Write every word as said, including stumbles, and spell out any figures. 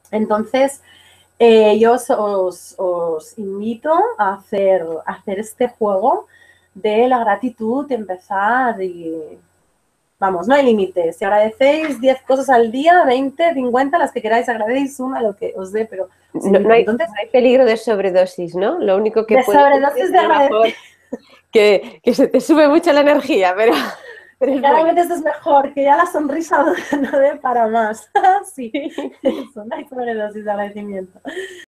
Entonces, eh, yo os, os, os invito a hacer, a hacer este juego de la gratitud, empezar y... Vamos, no hay límites. Si agradecéis diez cosas al día, veinte, cincuenta, las que queráis, agradecéis una, lo que os dé, pero No, no, hay, entonces, no hay peligro de sobredosis, ¿no? Lo único que de puede ocurrir sobredosis es de a lo agradecer. mejor que, que se te sube mucho la energía, pero, pero es bueno. Claramente esto es mejor, que ya la sonrisa no dé para más. Sí, eso, no hay sobredosis de agradecimiento.